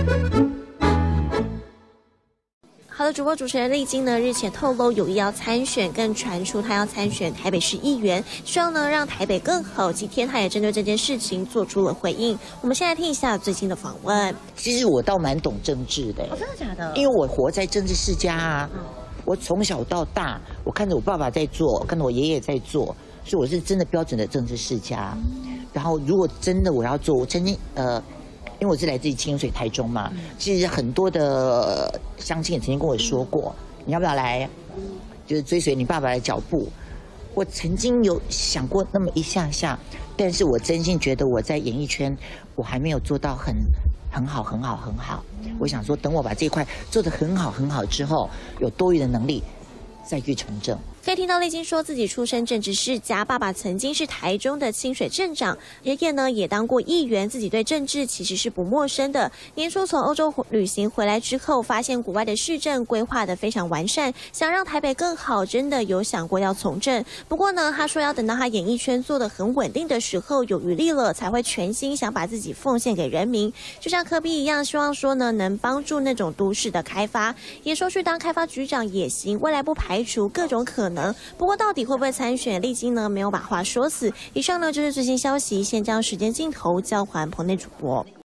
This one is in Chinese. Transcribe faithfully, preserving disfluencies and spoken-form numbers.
好的，主播主持人丽晶呢日前透露有意要参选，更传出他要参选台北市议员，希望呢让台北更好。今天他也针对这件事情做出了回应。我们先来听一下最新的访问。 其实我倒蛮懂政治的， 哦，真的假的？ 因为我活在政治世家啊，嗯、我从小到大，我看着我爸爸在做，看着我爷爷在做，所以我是真的标准的政治世家。嗯、然后如果真的我要做，我曾经呃。因为我是来自于清水台中嘛，其实很多的乡亲也曾经跟我说过，你要不要来，就是追随你爸爸的脚步。我曾经有想过那么一下下，但是我真心觉得我在演艺圈，我还没有做到很很好很好很好。我想说，等我把这一块做得很好很好之后，有多余的能力再去从政。 可以听到丽晶说自己出身政治世家，爸爸曾经是台中的清水镇长，爷爷呢也当过议员，自己对政治其实是不陌生的。年初从欧洲旅行回来之后，发现国外的市政规划的非常完善，想让台北更好，真的有想过要从政。不过呢，他说要等到他演艺圈做得很稳定的时候，有余力了，才会全心想把自己奉献给人民。就像柯 P 一样，希望说呢能帮助那种都市的开发，也说去当开发局长也行，未来不排除各种可能。不过到底会不会参选，丽晶呢没有把话说死。以上呢就是最新消息，先将时间镜头交还棚内主播。